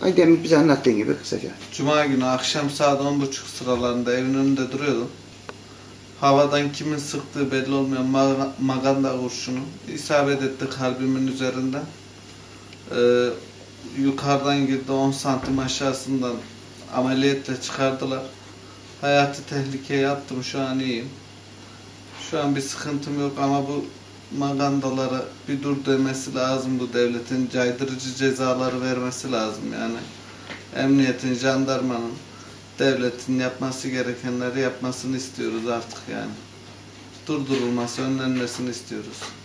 Ay demin bize anlattığın gibi kısaca. Cuma günü akşam saat 10.30 sıralarında evin önünde duruyordum. Havadan kimin sıktığı belli olmayan maganda kurşunu isabet etti kalbimin üzerinden. Yukarıdan girdi, 10 santim aşağısından ameliyetle çıkardılar. Hayati tehlikeye attım, şu an iyiyim. Şu an bir sıkıntım yok ama bu magandalara bir dur demesi lazım, bu devletin caydırıcı cezaları vermesi lazım yani. Emniyetin, jandarmanın, devletin yapması gerekenleri yapmasını istiyoruz artık yani. Durdurulması, önlenmesini istiyoruz.